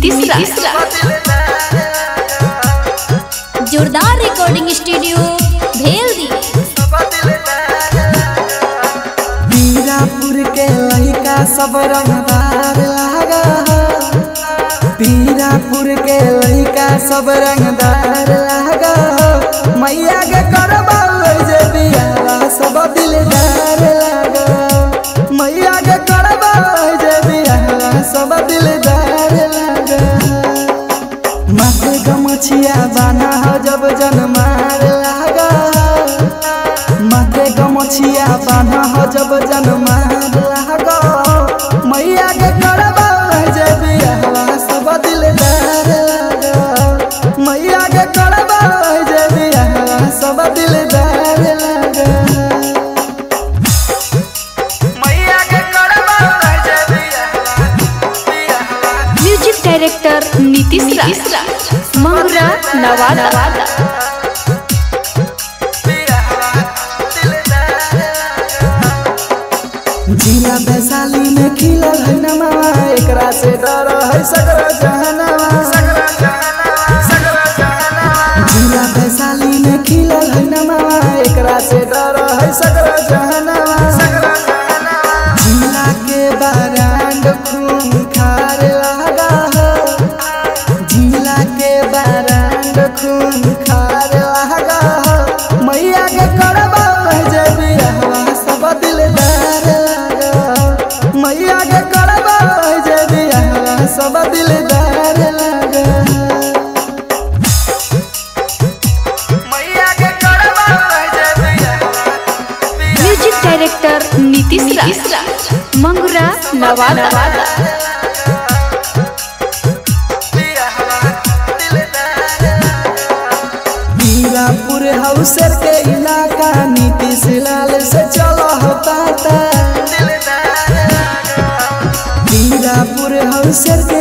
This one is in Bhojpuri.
नीतीश जोरदार रिकॉर्डिंग स्टूडियो भेल्दी। पीरापुर के लड़का सब रंगदार लागा, पीरापुर के लड़का सब रंगदार लागा। मैया के करबा जे बियाह सब दिलदार लागा, मैया के करबा जे बियाह सब दिलदार लागा। माथे गमछिया बाना हो जब जनमार लागा, माथे गमछिया बाना हो जब जनमार लागा। मैया के करबा जे बियाह सब दिलदार लागा, मैया के करबा जे बियाह सब दिलदार लागा। मैया के करबा जे बियाह। Music director Nitish Mangra Nawada. जिला वैशाली में खिलल है नमवा, एकरा से डर है सगरा जहनवा। जिला वैशाली में खिलल है नमवा, एकरा से डर है सगरा जहनवा। जिला के बारांड खून खार लगा हो, जिला के बारांड खून खार लगा हो। मैया के करबा जे बियाह सब दिलदार लागा, मैया के करबा जे बियाह सब दिलदार लागा। मैया के करबा जे बियाह। Music director Nitish Mangra Nawada. पीरापुर हाउसर के इलाका नीतीश लाल से चलो होता था। पीरापुर हाउसर के